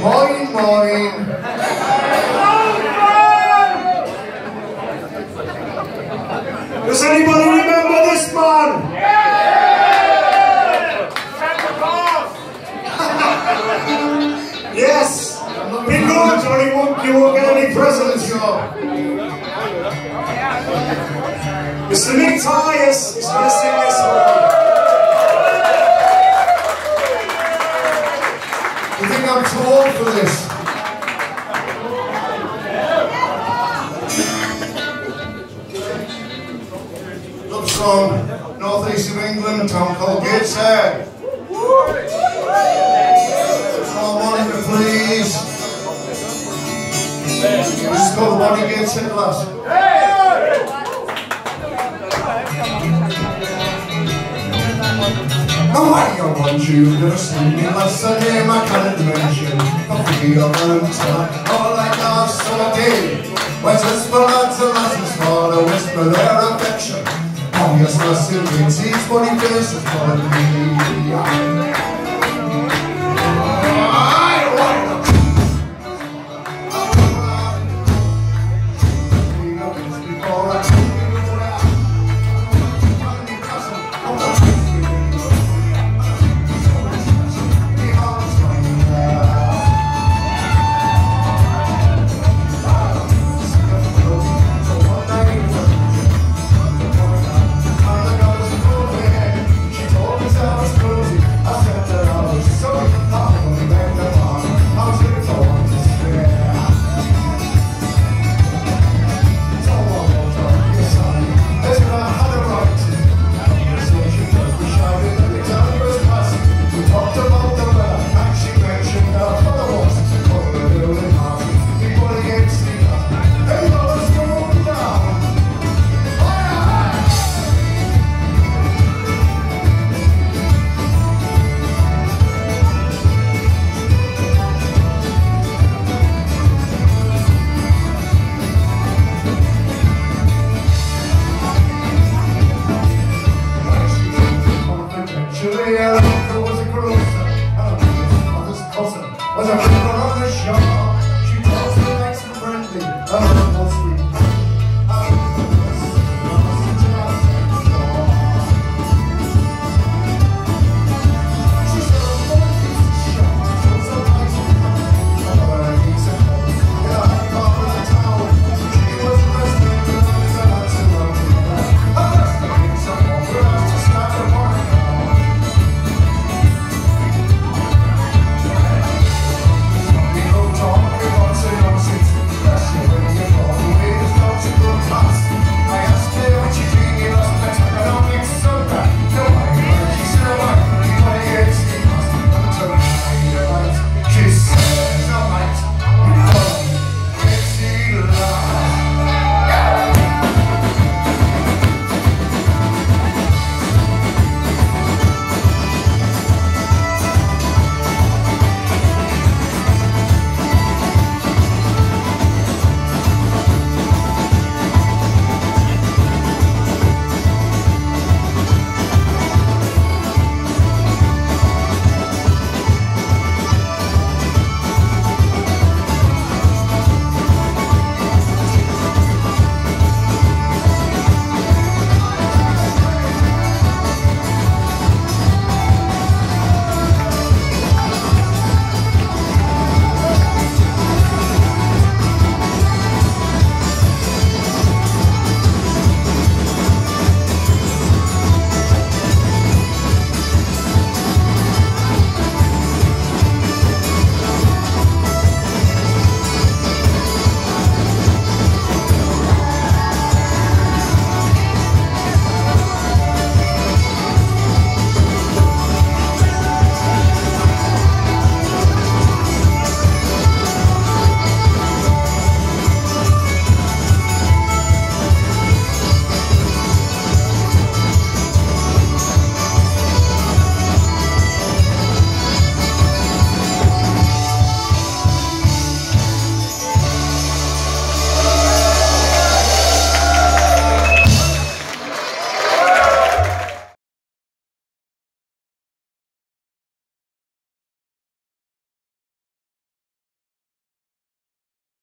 Morning, morning. Does anybody remember this man? Yes. Be good, or you won't get any presents. Mr. Nick Tyers is going to sing this one. You think I'm too old for this? Love song, northeast of England, a town called Gateshead. Oh, Monica, please. Just call the body Gateshead, lads. Oh, I don't want you to see me last Sunday, my kind of dimension. I'm thinking of Valentine, all like last Sunday. Where's this for lads and lasses for to whisper their affection? Oh, yes, my silly sees funny faces for me. Was a river on the shore. She told me like some friendly.